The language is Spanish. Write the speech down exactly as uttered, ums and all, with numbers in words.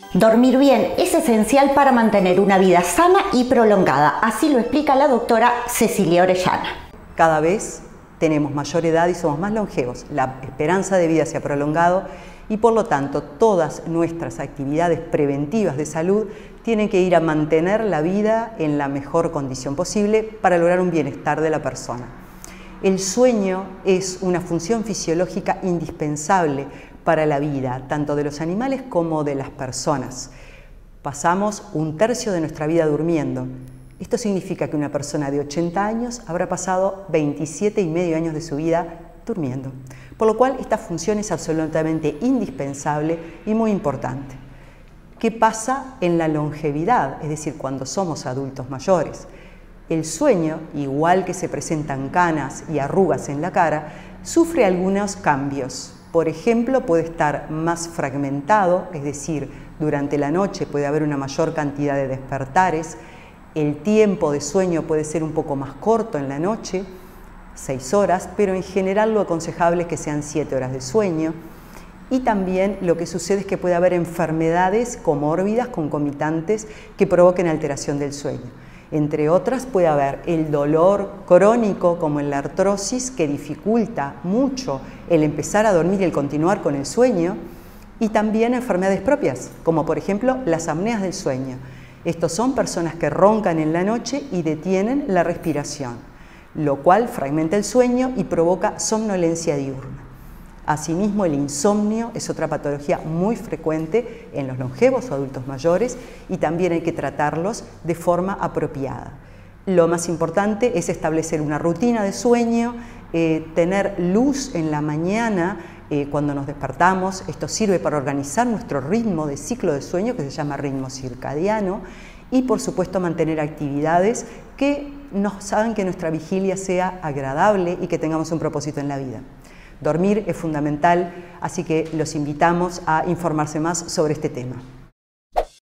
Dormir bien es esencial para mantener una vida sana y prolongada, así lo explica la doctora Cecilia Orellana. Cada vez tenemos mayor edad y somos más longevos, la esperanza de vida se ha prolongado y por lo tanto todas nuestras actividades preventivas de salud tienen que ir a mantener la vida en la mejor condición posible para lograr un bienestar de la persona. El sueño es una función fisiológica indispensable para la vida, tanto de los animales como de las personas. Pasamos un tercio de nuestra vida durmiendo. Esto significa que una persona de ochenta años habrá pasado veintisiete y medio años de su vida durmiendo. Por lo cual, esta función es absolutamente indispensable y muy importante. ¿Qué pasa en la longevidad? Es decir, cuando somos adultos mayores. El sueño, igual que se presentan canas y arrugas en la cara, sufre algunos cambios. Por ejemplo, puede estar más fragmentado, es decir, durante la noche puede haber una mayor cantidad de despertares, el tiempo de sueño puede ser un poco más corto en la noche, seis horas, pero en general lo aconsejable es que sean siete horas de sueño. Y también lo que sucede es que puede haber enfermedades comórbidas, concomitantes, que provoquen alteración del sueño. Entre otras puede haber el dolor crónico como en la artrosis que dificulta mucho el empezar a dormir y el continuar con el sueño y también enfermedades propias como por ejemplo las apneas del sueño. Estos son personas que roncan en la noche y detienen la respiración, lo cual fragmenta el sueño y provoca somnolencia diurna. Asimismo, el insomnio es otra patología muy frecuente en los longevos o adultos mayores y también hay que tratarlos de forma apropiada. Lo más importante es establecer una rutina de sueño, eh, tener luz en la mañana eh, cuando nos despertamos. Esto sirve para organizar nuestro ritmo de ciclo de sueño que se llama ritmo circadiano y por supuesto mantener actividades que nos hagan que nuestra vigilia sea agradable y que tengamos un propósito en la vida. Dormir es fundamental, así que los invitamos a informarse más sobre este tema.